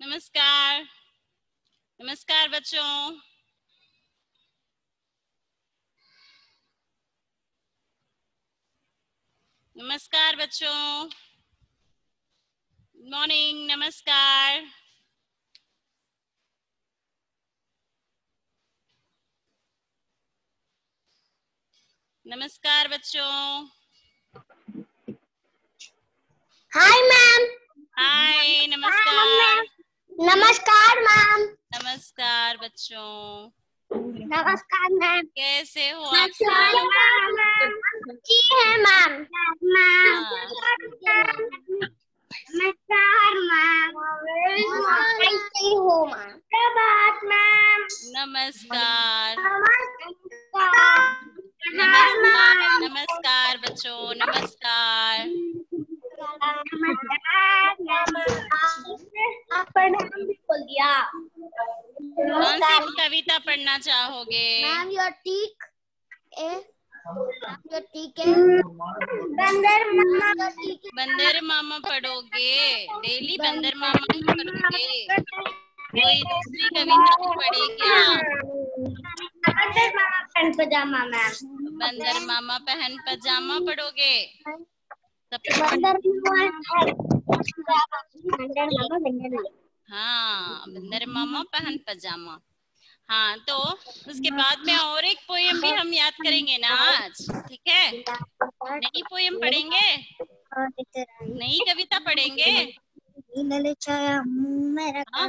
नमस्कार। नमस्कार बच्चों। नमस्कार बच्चों। Good morning. नमस्कार। नमस्कार बच्चों। Hi ma'am. हाय। नमस्कार। नमस्कार मैम। नमस्कार बच्चों। नमस्कार मैम। कैसे हो आप सब? जी है मैम। हाँ। नमस्कार मैम। कैसे हो मैम? प्रभात मैम। नमस्कार। नमस्कार नमस्कार। मैम। नमस्कार बच्चों। नमस्कार। आपका नाम भी बोल दिया। कौन सी कविता पढ़ना चाहोगे? मैम योर ठीक है। ठीक है। बंदर मामा। बंदर मामा पढ़ोगे? डेली बंदर मामा ही पढ़ोगे? कोई दूसरी कविता भी पढ़े क्या? बंदर मामा पहन पजामा मैम। बंदर मामा पहन पजामा पढ़ोगे? तब हाँ, बंदर मामा पहन पजामा। हाँ, तो उसके बाद में और एक पोयम भी हम याद करेंगे ना आज, ठीक है? नई पोयम पढ़ेंगे, नई कविता पढ़ेंगे। हाँ?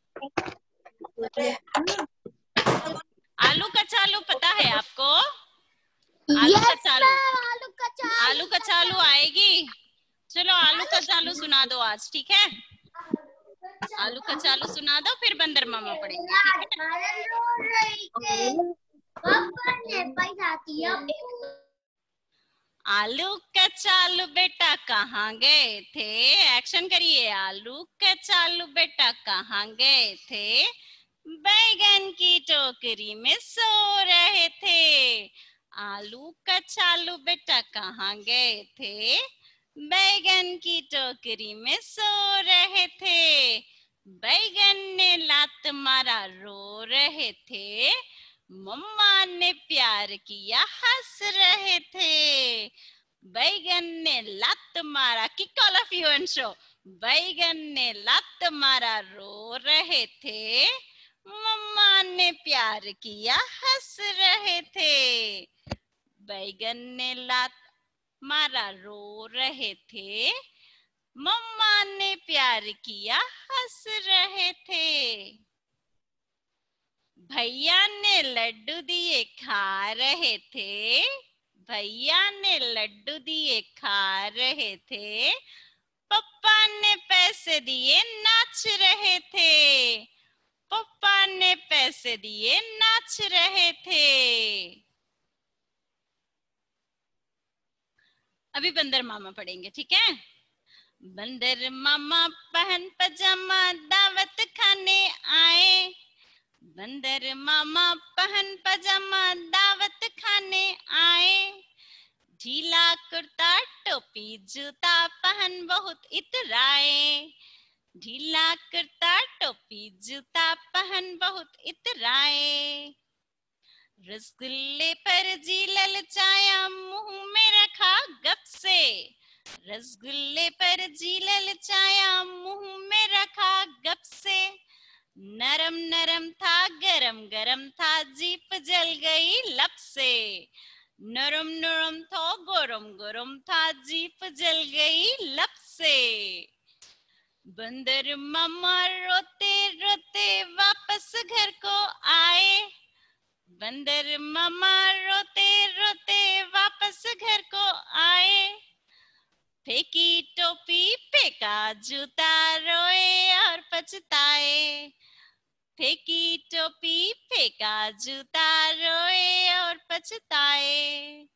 आलू कचालू पता है आपको? आलू कचालू। आलू कचालू आएगी? चलो आलू कचालू सुना दो आज, ठीक है? आलू कचालू सुना दो, फिर बंदर मामा पढ़ेंगे, ठीक है? आलू कचालू बेटा कहाँ गए थे? एक्शन करिए। आलू कचालू बेटा कहाँ गए थे? बैगन की टोकरी में सो रहे थे। आलू कचालू बेटा कहाँ गए थे? बैगन की टोकरी में सो रहे थे। बैगन ने लात मारा रो रहे थे। मम्मा ने प्यार किया हंस रहे थे। बैगन ने लात मारा, kick all of you and show. बैगन ने लात मारा रो रहे थे। मम्मा ने प्यार किया हंस रहे थे। बैगन ने लात मारा रो रहे थे। मम्मा ने प्यार किया हंस रहे थे। भैया ने लड्डू दिए खा रहे थे। भैया ने लड्डू दिए खा रहे थे। पप्पा ने पैसे दिए नाच रहे थे। पप्पा ने पैसे दिए नाच रहे थे। अभी बंदर मामा पढ़ेंगे, ठीक है? बंदर मामा पहन पजामा दावत खाने आए। बंदर मामा पहन पजामा दावत खाने आए। ढीला कुर्ता टोपी जूता पहन बहुत इतराए। ढीला कुर्ता टोपी जूता पहन बहुत इतराए। रसगुल्ले पर जी ललचाया मुंह में रखा गप से। रसगुल्ले पर जी ललचाया मुंह में रखा गप से। नरम नरम था गरम गरम था जीप जल गई लप से। नरम नरम था गरम गरम था जीप जल गई लप से। बंदर मामा रोते रोते वापस घर को आए। बंदर मामा रोते रोते वापस घर को आए। फेंकी टोपी फेंका जूता रोए और पछताए। फेंकी टोपी फेंका जूता रोए और पछताए।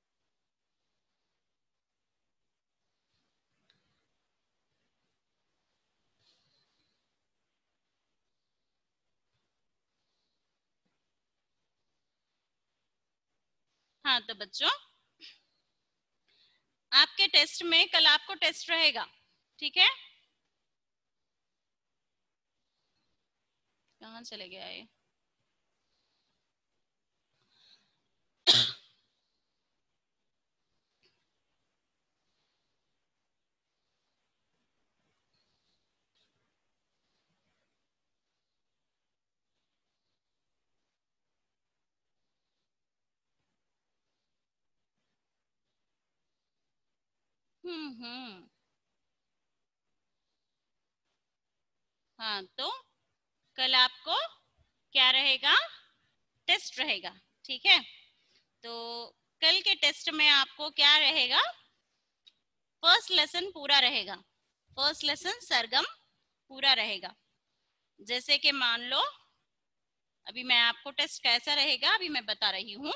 हाँ तो बच्चों, आपके टेस्ट में कल आपको टेस्ट रहेगा, ठीक है? कहाँ चले गया ये? हम्म। हाँ, तो कल आपको क्या रहेगा? टेस्ट रहेगा, ठीक है। तो कल के टेस्ट में आपको क्या रहेगा? फर्स्ट लेसन पूरा रहेगा, फर्स्ट लेसन सरगम पूरा रहेगा। जैसे कि मान लो, अभी मैं आपको टेस्ट कैसा रहेगा अभी मैं बता रही हूँ।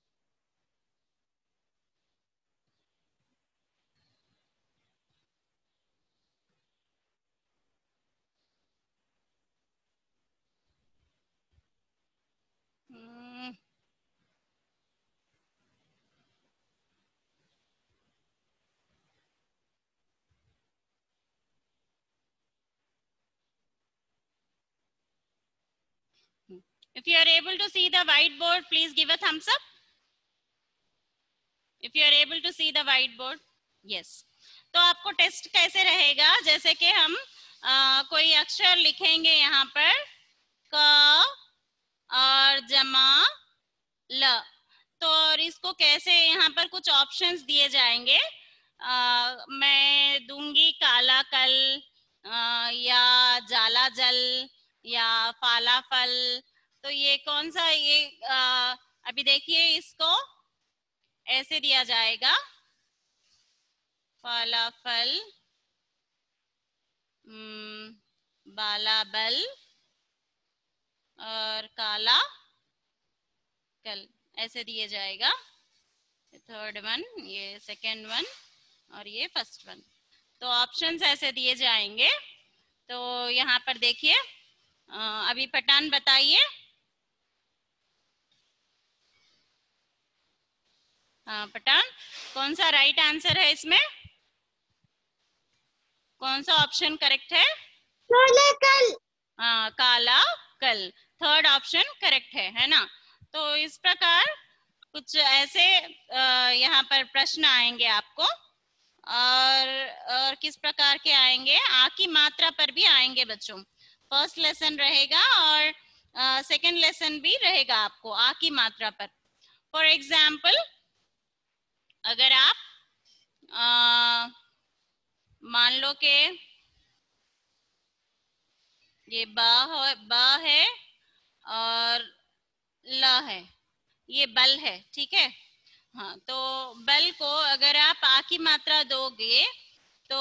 If you are able to see the whiteboard, please give a thumbs up. If you are able to see the whiteboard, yes. तो आपको टेस्ट कैसे रहेगा? जैसे कि हम कोई अक्षर लिखेंगे यहाँ पर, क और जमा ल, तो और इसको कैसे, यहाँ पर कुछ ऑप्शंस दिए जाएंगे। मैं दूंगी काला कल, या जाला जल, या फाला फल। तो ये कौन सा, ये अभी देखिए इसको ऐसे दिया जाएगा, फाला फल, बाला बल और काला कल, ऐसे दिए जाएगा। थर्ड वन, ये सेकेंड वन और ये फर्स्ट वन। तो ऑप्शंस ऐसे दिए जाएंगे। तो यहाँ पर देखिए, अभी पठान बताइए। हाँ पठान, कौन सा राइट आंसर है इसमें? कौन सा ऑप्शन करेक्ट है? काला कल। हाँ, काला कल, थर्ड ऑप्शन करेक्ट है ना। तो इस प्रकार कुछ ऐसे यहाँ पर प्रश्न आएंगे आपको, और किस प्रकार के आएंगे? आ की मात्रा पर भी आएंगे बच्चों। फर्स्ट लेसन रहेगा और सेकंड लेसन भी रहेगा आपको आ की मात्रा पर। फॉर एग्जाम्पल, अगर आप मान लो कि ये ब है और ल है, ये बल है, ठीक है। हाँ, तो बल को अगर आप आ की मात्रा दोगे, तो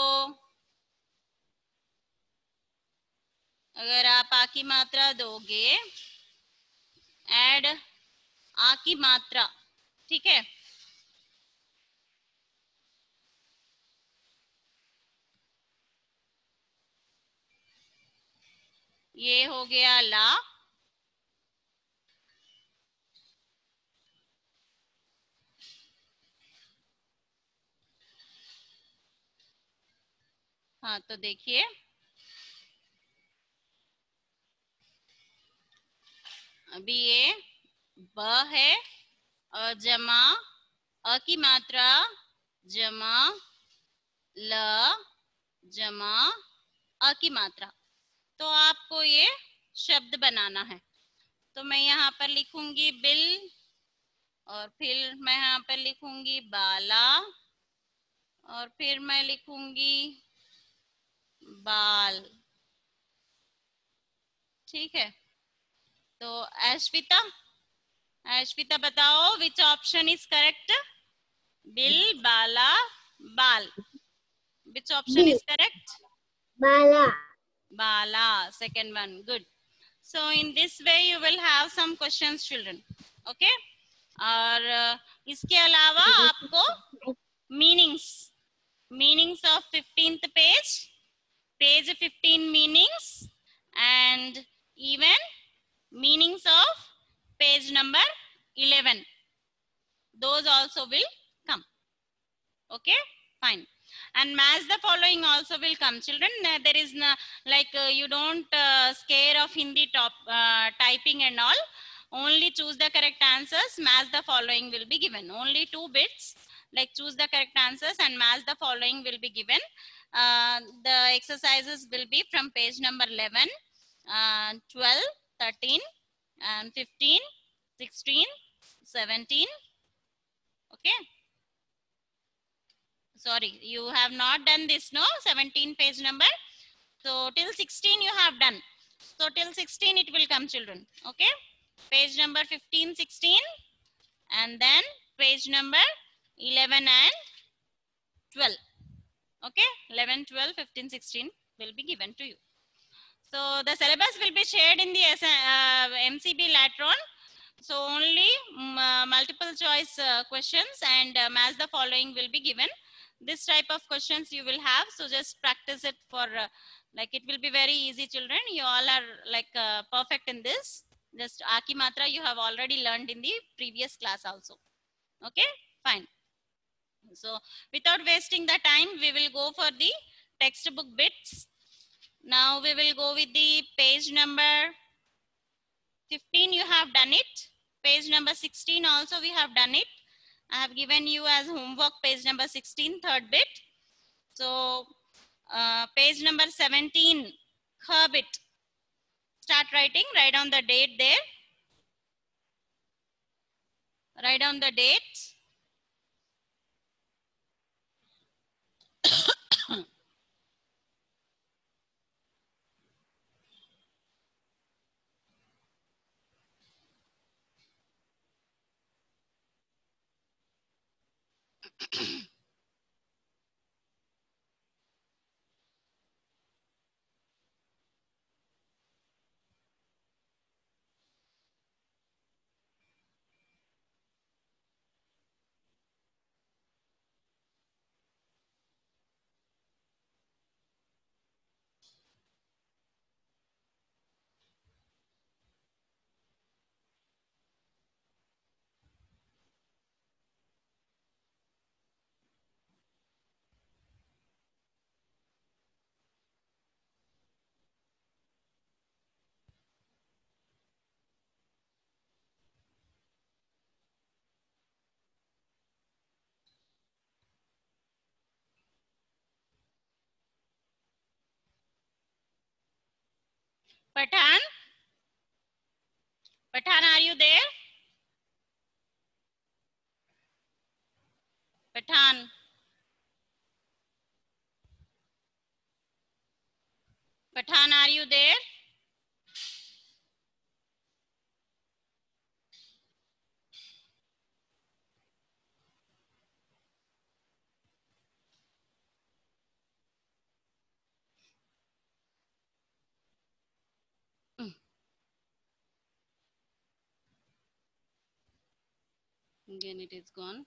अगर आप आ की मात्रा दोगे, ऐड आ की मात्रा, ठीक है। ये हो गया ला, हाँ तो देखिए अभी ये ब है और जमा अ की मात्रा, जमा ल, जमा अ की मात्रा। तो आपको ये शब्द बनाना है। तो मैं यहाँ पर लिखूंगी बिल, और फिर मैं यहाँ पर लिखूंगी बाला, और फिर मैं लिखूंगी बाल, ठीक है। तो ऐश्विता, ऐश्विता बताओ which option is correct? Bill, बाला, बाल, विच ऑप्शन इज करेक्ट? बाला। Bala, second one, good. So in this way you will have some questions children, okay? और इसके अलावा आपको meanings of 15th page 15 meanings, and even meanings of page number 11, those also will come, okay? fine. And match the following also will come, children. There is no, like you don't scare of Hindi typing and all. Only choose the correct answers. Match the following will be given. Only 2 bits. Like choose the correct answers and match the following will be given. The exercises will be from page number 11, 12, 13, and 15, 16, 17. Okay. Sorry, you have not done this, no? 17 page number. So till 16 you have done. So till 16 it will come, children. Okay. Page number 15, 16. And then page number 11 and 12. Okay. 11, 12, 15, 16 will be given to you. So the syllabus will be shared in the MCB later on. So only multiple choice questions and match the following will be given. This type of questions you will have. So just practice it for like it will be very easy, children. You all are like perfect in this. Just Aki Matra you have already learned in the previous class also. Okay, fine. So without wasting the time, we will go for the textbook bits. Now we will go with the page number 15. You have done it. Page number 16 also we have done it. I have given you as homework page number 16, third bit. So page number 17, kha bit. Start writing, write down the date there. Write down the date. Pathan? Pathan, are you there? Pathan? Pathan, are you there? Again, it is gone.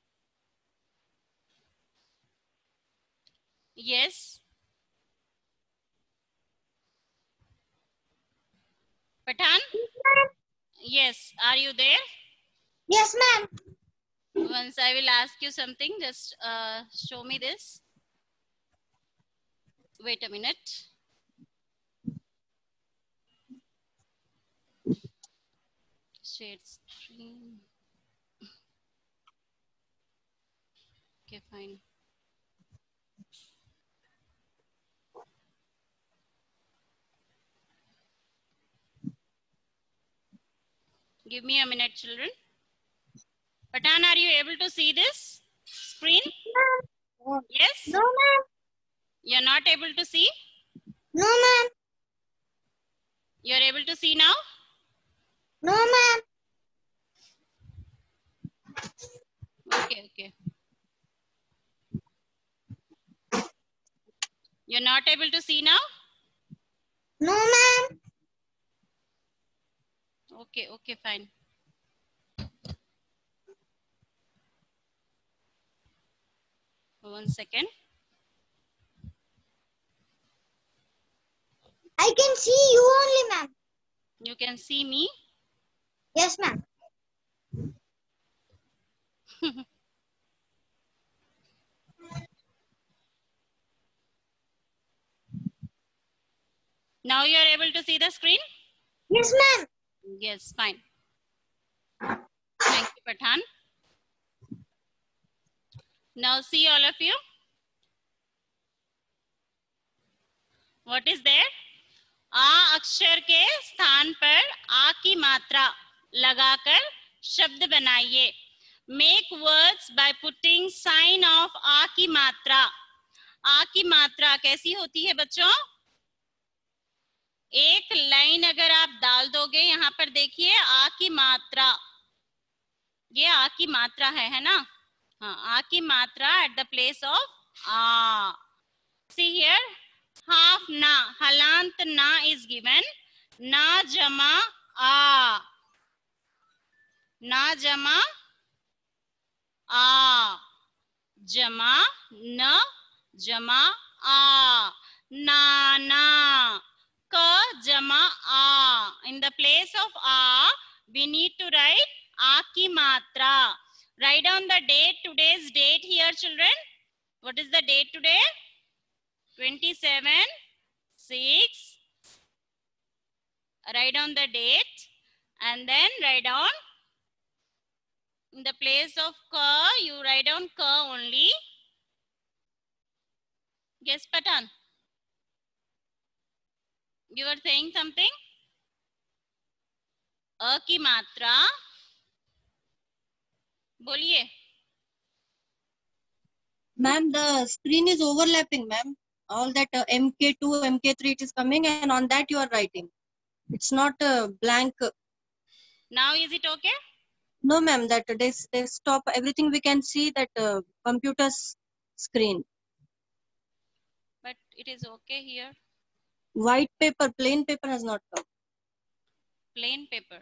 Yes. Pathan? Yes. Are you there? Yes, ma'am. Once I will ask you something, just show me this. Wait a minute. Shade screen. Okay, fine. Give me a minute, children. Pathan, are you able to see this screen? Yes? No, ma'am. You're not able to see? No, ma'am. You're able to see now? No, ma'am. Okay, okay. You're not able to see now? No, ma'am. Okay, okay, fine. One second. I can see you only, ma'am. You can see me? Yes, ma'am. Now you are able to see the screen? Yes, ma'am. Yes, fine. Thank you, Pathan. Now see all of you. What is there? आ अक्षर के स्थान पर आ की मात्रा लगाकर शब्द बनाइए. Make words by putting sign of आ की मात्रा. आ की मात्रा कैसी होती है बच्चों? एक लाइन अगर आप डाल दोगे, यहाँ पर देखिए आ की मात्रा, ये आ की मात्रा है ना? हाँ, आ की मात्रा एट द प्लेस ऑफ आ. See here, half na, halant na is given. Na jama a. Na jama a. Jama na, jama a. Na na. Ka jama a. In the place of a, we need to write a ki matra. Write down the date, today's date here, children. What is the date today? 27/6. Write down the date and then write down in the place of ka, you write down ka only. Yes, Patan. You were saying something? A की मात्रा बोलिए. Ma'am, the screen is overlapping, ma'am. All that MK2, MK3, it is coming, and on that you are writing. It's not blank. Now is it okay? No, ma'am, that desktop, everything we can see that computer's screen. But it is okay here. White paper, plain paper has not come. Plain paper.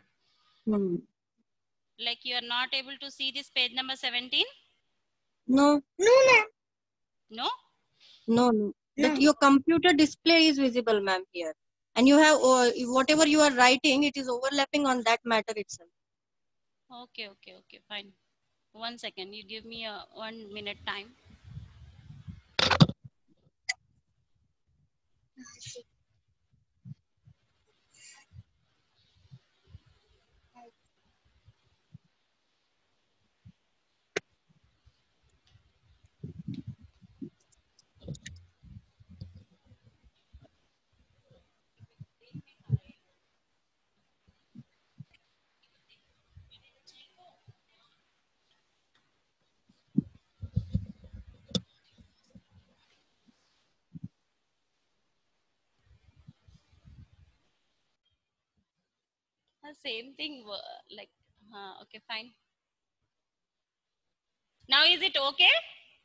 Like you are not able to see this page number 17? No. No, ma'am. No? No. No. That your computer display is visible, ma'am, here. And you have, whatever you are writing, it is overlapping on that matter itself. Okay, fine. 1 second, you give me a 1 minute time. Same thing, like, okay, fine. Now is it okay?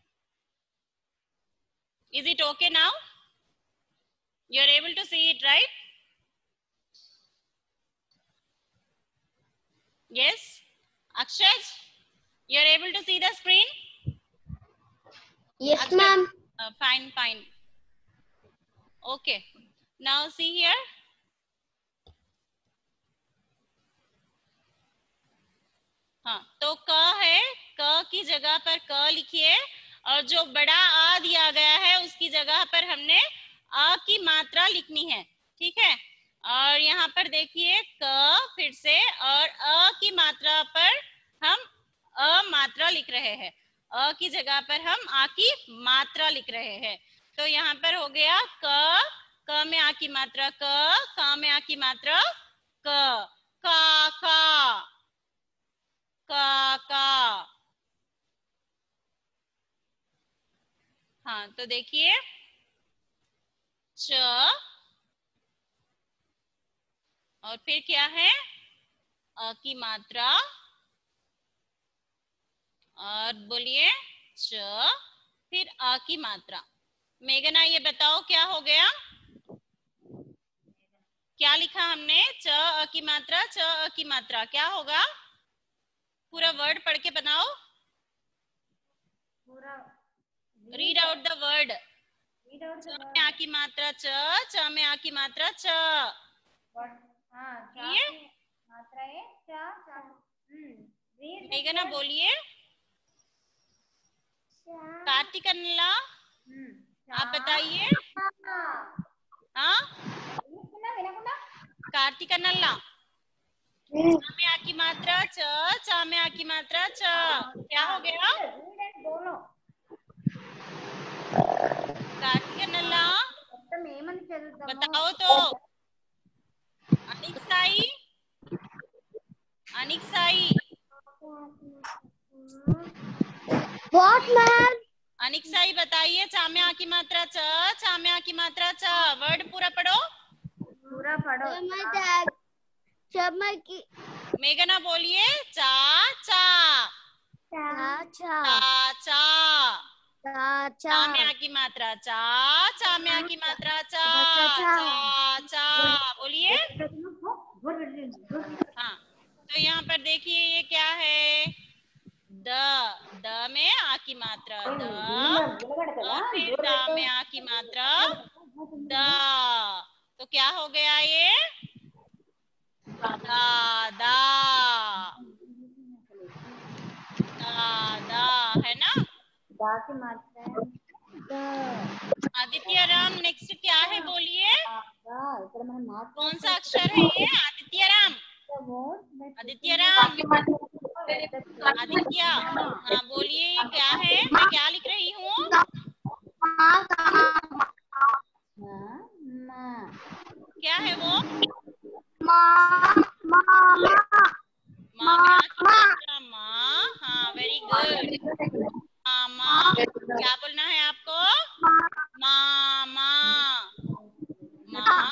Is it okay now? You are able to see it, right? Yes? Akshaj, you are able to see the screen? Yes, Akshaj, ma'am. Fine. Okay. Now see here. हाँ, तो क है, क की जगह पर क लिखिए और जो बड़ा आ दिया गया है उसकी जगह पर हमने अ की मात्रा लिखनी है. ठीक है? और यहाँ पर देखिए क फिर से और अ की मात्रा पर हम अ मात्रा लिख रहे हैं. अ की जगह पर हम आ की मात्रा लिख रहे हैं. तो यहाँ पर हो गया क में आ की मात्रा क में आ की मात्रा क, का. हाँ, तो देखिए च और फिर क्या है अ की मात्रा और बोलिए च फिर अ की मात्रा. मेघना ये बताओ क्या हो गया? क्या लिखा हमने? च अ की मात्रा, च अ की मात्रा. क्या होगा? पूरा वर्ड पढ़ के बनाओ. Read out the word. च में आ की मात्रा च में आ की मात्रा च. मेघना बोलिए. कार्तिक अन्ला आप बताइए. हाँ, कार्तिक नल्ला चा में आ की मात्रा च, चा में आ की मात्रा च, क्या हो गया? कार्तिक नल्ला बताओ तो। अनिक्साई, अनिक्साई, What, ma'am? अनिक्साई बताइए, चा में आ की मात्रा च, चा में आ की मात्रा च, वर्ड पूरा पढ़ो। मेघना बोलिए, चा चा, चा चा, चा में आ की मात्रा चा, चा में आ की मात्रा चा, चा चा, बोलिए। हाँ, तो यहाँ पर देखिए ये क्या है? द, द में आ की मात्रा द, और फिर दा में आ की मात्रा दा, तो क्या हो गया ये? दादा, दादा, है ना? आदित्य राम नेक्स्ट क्या है बोलिए? कौन सा अक्षर है ये? आदित्य राम, आदित्य राम, आदित्य, हाँ बोलिए ये क्या है? मैं क्या लिख रही हूँ? क्या है वो? माँ में आ की मात्रा माँ, हाँ वेरी गुड। मामा, क्या बोलना है आपको? मामा, माँ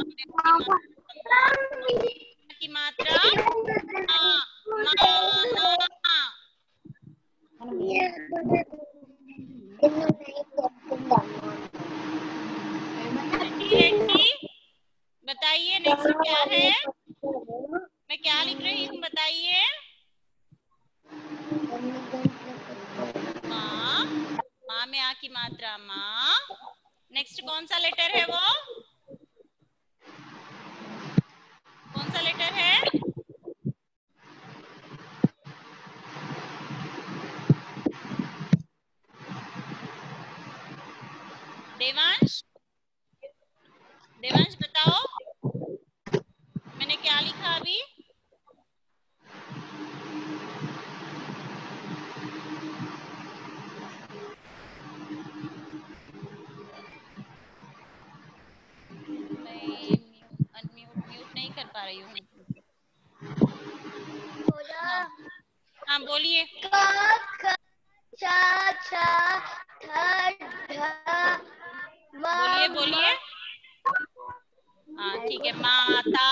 की मात्रा रेड्डी, बताइए नेक्स्ट क्या है? मैं क्या लिख रही हूँ बताइए? माँ, माँ में आ की मात्रा माँ। नेक्स्ट कौन सा लेटर है वो? कौन सा लेटर है? देवांश, देवांश बताओ मैंने क्या लिखा अभी? मैं म्यूट नहीं कर पा रही हूँ। हाँ, हाँ बोलिए। बोलिए बोलिए। हाँ ठीक है, माता,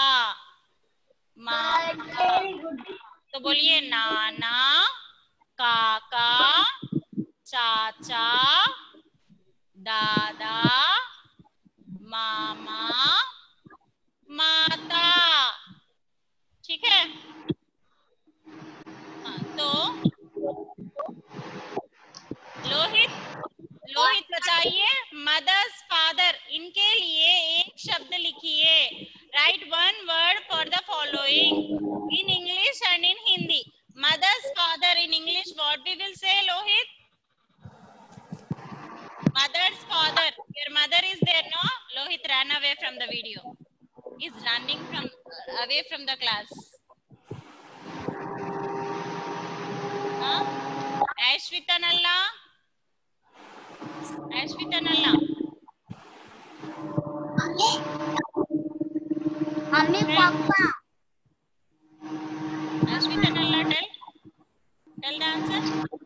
माता, तो बोलिए नाना, काका, चाचा, दादा, मामा, माता, ठीक है? हाँ, तो लोहित, लोहित बताइए मदर्स फादर, इनके लिए एक शब्द लिखिए। Write one word for the following in English and in Hindi. Mothers father in English what we will say Lohit? Mother's father. Your mother is there, no? Lohit ran away from the video. Is running from away from the class. Huh? Ashwita Nalla. Ashwita Nalla. Mummy, Papa. Ashwita Nalla, tell the answer.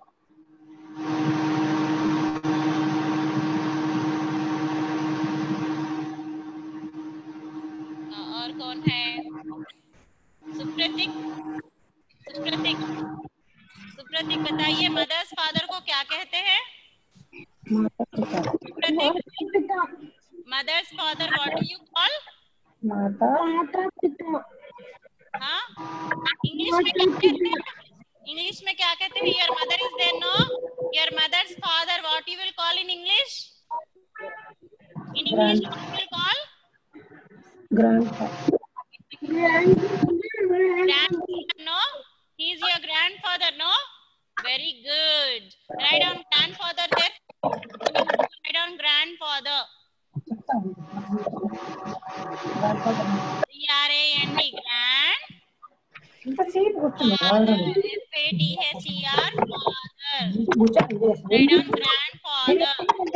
और कौन है? सुप्रतीक, सुप्रतीक, सुप्रतीक बताइए mother's father को क्या कहते हैं? Supratik, mothers father what do you call? माता पिता। हाँ, इंग्लिश में क्या कहते हैं? इंग्लिश में क्या कहते हैं? Your mother is there, no? Your mothers father what you will call in English? In English what you will call? Grandfather. Grandfather, no? He is your grandfather, no? Very good. Write down grandfather there. Write down grandfather. GRAND grand. ఇంత సేపు Father, FATHER, father. Write down grandfather.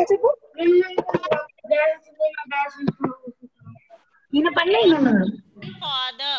ఈయన పల్లె ఈయన ఉన్నాడు Father.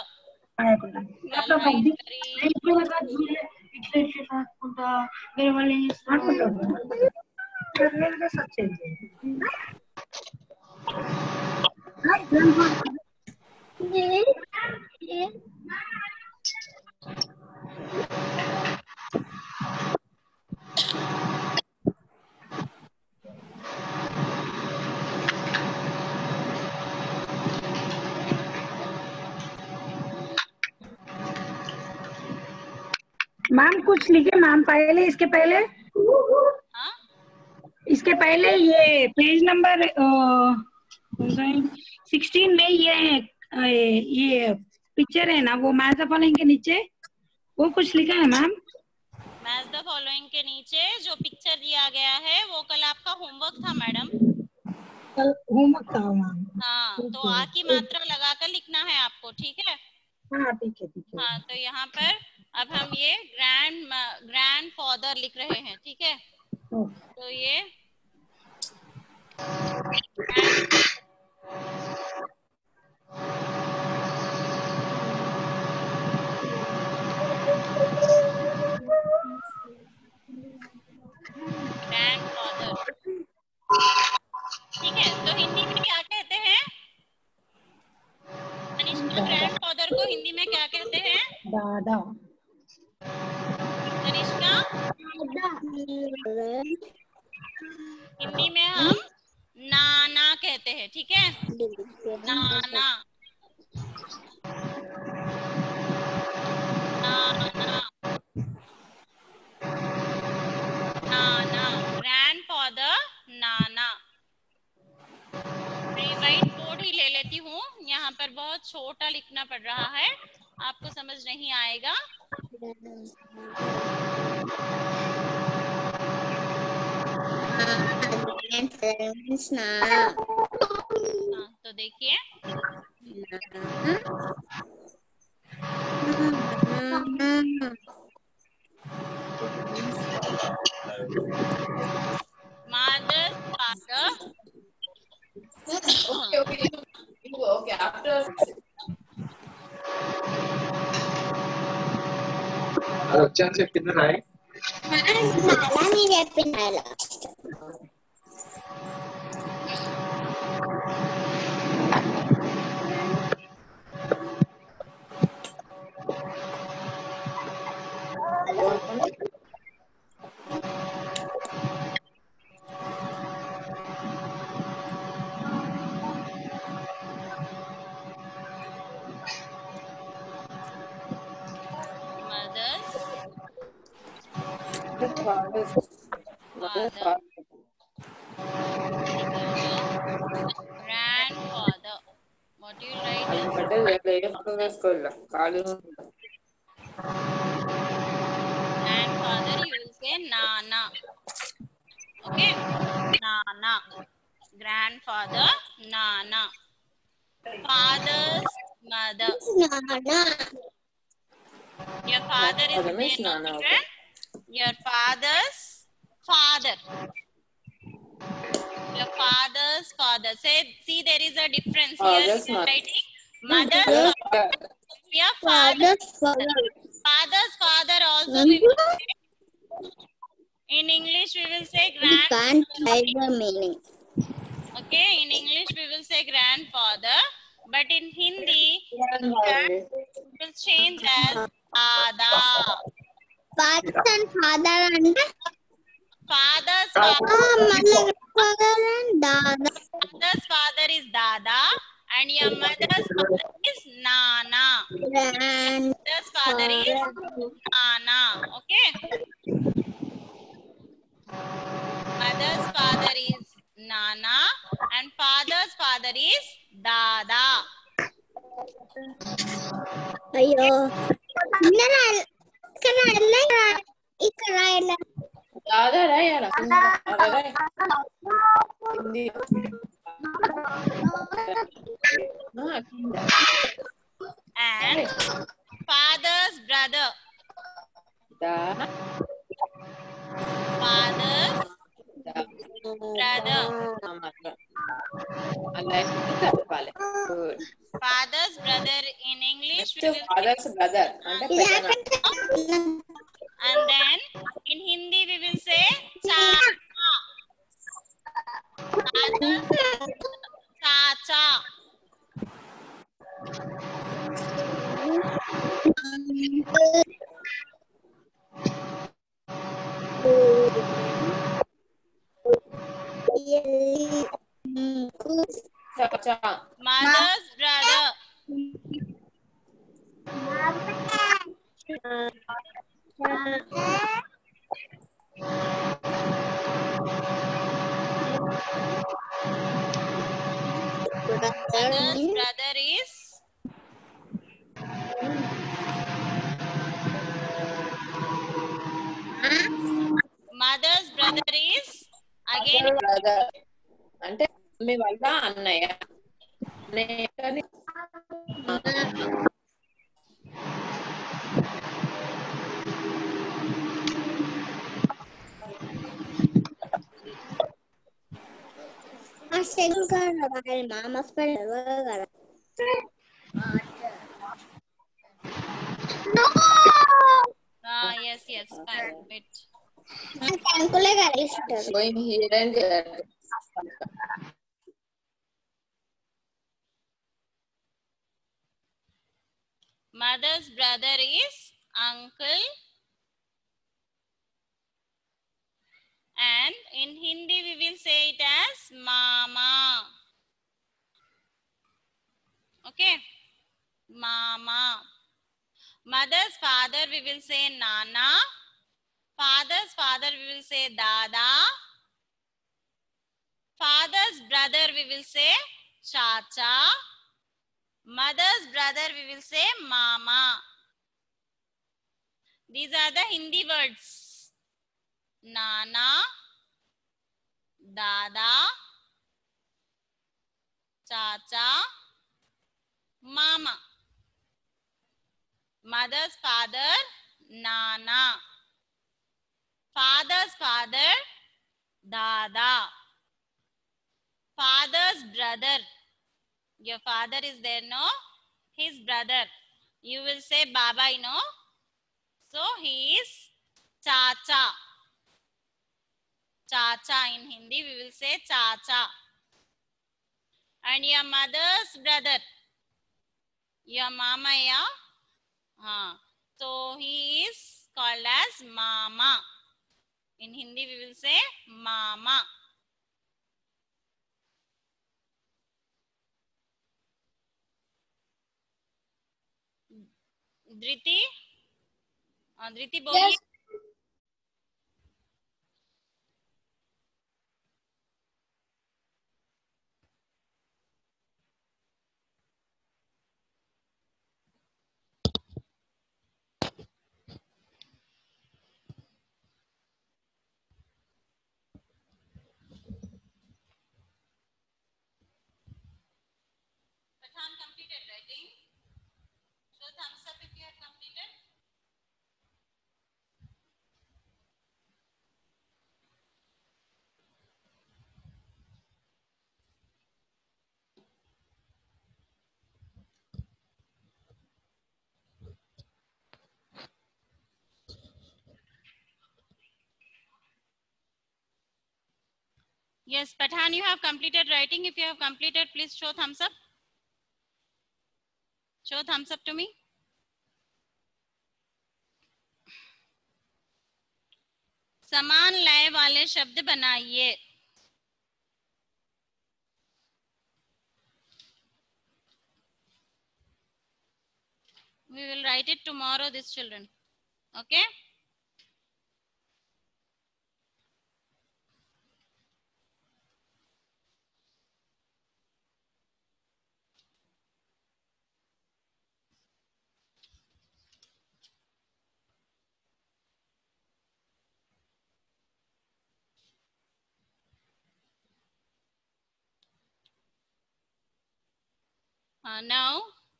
Ma'am कुछ लिखे ma'am पहले इसके पहले हाँ? इसके पहले ये पेज नंबर 16 में ये पिक्चर है ना वो मैच द फॉलोइंग के नीचे वो कुछ लिखा है मैम मैच द फॉलोइंग के नीचे जो पिक्चर दिया गया है वो कल आपका होमवर्क था मैडम। कल होमवर्क था मैम हाँ तो आ की मात्रा लगाकर लिखना है आपको, ठीक है? हाँ ठीक है हाँ तो यहाँ पर अब हम ये ग्रैंड फादर लिख रहे हैं, ठीक है? तो ये ग्रैंडफादर, ठीक है? तो हिंदी में क्या कहते हैं तनिष्का? ग्रैंडफादर को हिंदी में क्या कहते हैं? दादा तनिष्का हिंदी में हम नाना कहते हैं, ठीक है? नाना नाना नाना ग्रैंडफादर नाना। व्हाइट बोर्ड ही ले लेती हूँ, यहाँ पर बहुत छोटा लिखना पड़ रहा है, आपको समझ नहीं आएगा। तो देखिए mother's father. Okay. After. వచ్చాను చెప్పింది రాయ్ నాలని చెప్పినారు Father grandfather. What do you write? Grandfather you will say nana. Okay, nana. Grandfather nana. Father's mother. Your father is nana. Okay? Your father's father. Your father's father. See, there is a difference here. You are writing mother's father. Your father's father also. We will say, in English, we will say can't hide the meaning. Okay, in English, we will say grandfather. But in Hindi, will change as Dada. Father and father and Father's father. father and Dada. Father's father is Dada and your mother's father is Nana. Mother's father is Nana. Okay. Mother's father is Nana and father's father is Dada. Ayo. Dada raya. And father's brother. Father's brother. Father's brother in English we will say Father's brother. and then in Hindi we will say chacha. Father's chacha. Mother's brother. Mother's brother is mother's brother is again Brother. అంటే మీ వల్ల అన్నయ్య అన్నయ్య కానీ yes fine wait. going here and there. Mother's brother is uncle and in Hindi we will say it as mama. Okay, mama. Mother's father we will say nana. Father's father we will say dada. Father's brother we will say chacha. Mother's brother we will say mama. These are the Hindi words. Nana, dada, chacha, mama. Mother's father nana. Father's father dada. Father's brother, your father is there, no? His brother, you will say baba, you know, so he is chacha. Chacha in Hindi we will say chacha. And your mother's brother, your mama, yeah, so he is called as mama. In Hindi we will say mama. Dhriti, Dhriti बोलिए. Yes. Pathan completed writing. Show thumbs up if you have completed. Yes, Pathan, you have completed writing. If you have completed, please show thumbs up. Show thumbs up to me. समान लय वाले शब्द बनाइए. We will write it tomorrow, these children. Okay. Now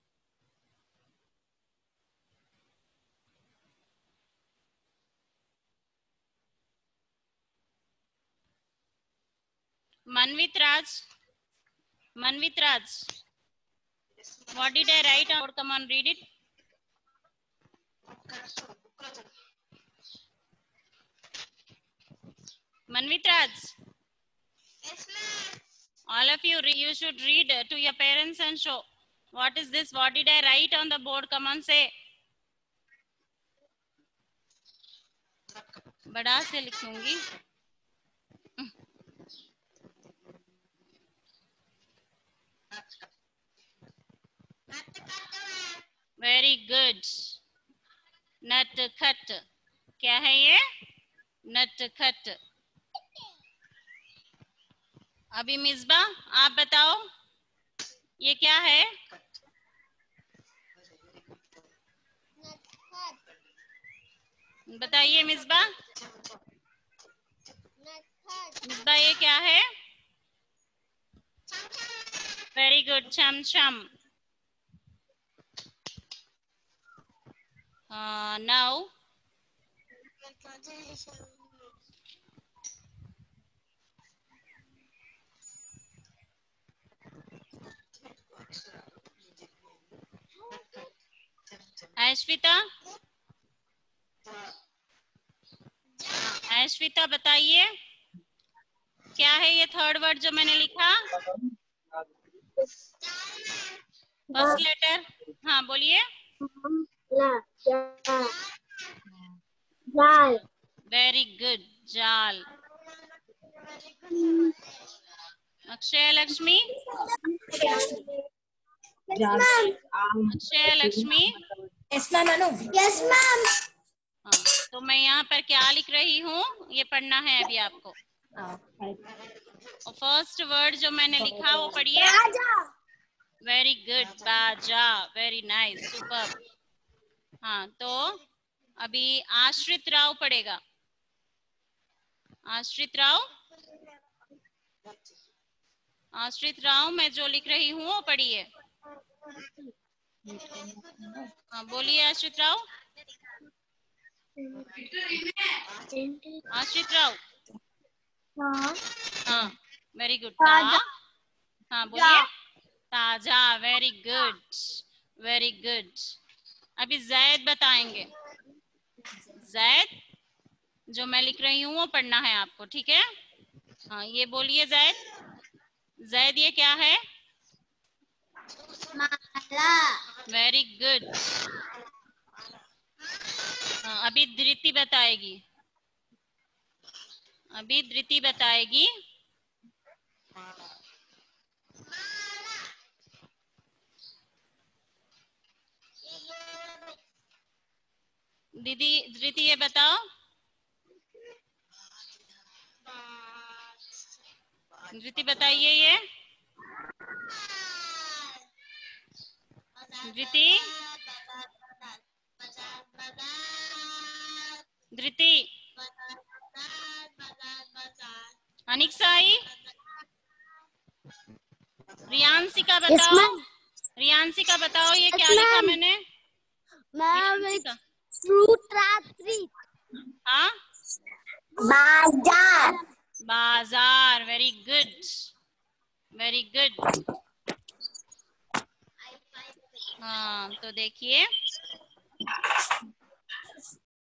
Manvit Raj, what did I write on board? Come on, read it. Manvit Raj. Yes, ma'am. All of you, you should read to your parents and show. What is this? What did I write on the board? Come on, say. बड़ा से लिखूंगी. Very good. नटखट. क्या है ये? नटखट. अभी मिसबा आप बताओ ये क्या है? बताइए मिसबा. मिसबा ये क्या है? Very good. चमचम. नाउ ऐश्विता. ऐश्विता बताइए क्या है ये थर्ड वर्ड जो मैंने लिखा? First letter. हाँ बोलिए. जाल. Very good. जाल. Akshay Lakshmi. Akshay Lakshmi. Yes ma'am. Yes ma'am. हाँ तो मैं यहाँ पर क्या लिख रही हूँ ये पढ़ना है अभी आपको. और फर्स्ट वर्ड जो मैंने लिखा वो पढ़िए. Very good. बाजा. Very nice. सुपर. हाँ तो अभी आश्रित राव पढ़ेगा. आश्रित राव. आश्रित राव मैं जो लिख रही हूँ वो पढ़िए. हाँ बोलिए आश्रित राव. आश्रित राव. हाँ वेरी गुड. हाँ बोलिए. ताजा. Very good. Very good. अभी जैद बताएंगे. जैद जो मैं लिख रही हूँ वो पढ़ना है आपको. ठीक है. हाँ ये बोलिए जैद. जैद ये क्या है? माला. Very good. अभी धृति बताएगी. अभी धृति बताएगी. दीदी धृति ये बताओ. धृति बताइए ये. धृति. धृति. अनिक्सा आई. रियांशी का बताओ. रियांशी का बताओ ये क्या लिखा मैंने? मैम फ्रूट रात्रि. हाँ बाजार. बाजार. Very good. Very good. हाँ तो देखिए